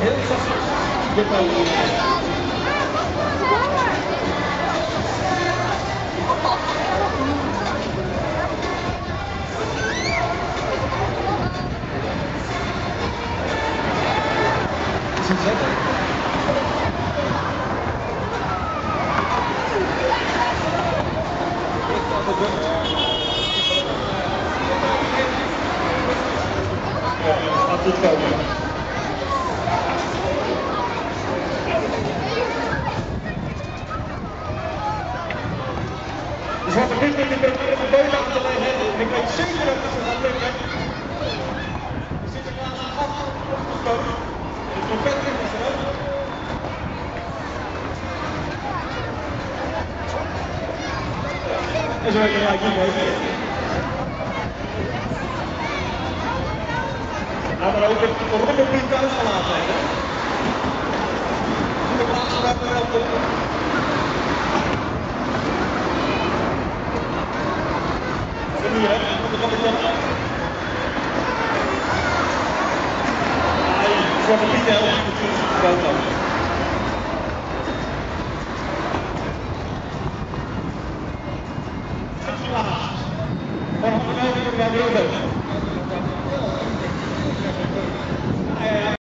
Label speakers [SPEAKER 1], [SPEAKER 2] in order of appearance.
[SPEAKER 1] heel zachtjes je poten. Zetten. Laat het komen. De Zwarte Piet moet je proberen de been laten leggen. Ik weet zeker dat het gaat lukken. Er zit een laatste gat op de boot. De trompet is er ook. En zo heb je gelijk niet mee. Nou, maar ook de rommelbrief thuis gelaten hebben. De plaatsen daar wel op. En nu hè, de kapitein. Hij Zwarte Piet helpt natuurlijk de foto. Van harte welkom bij de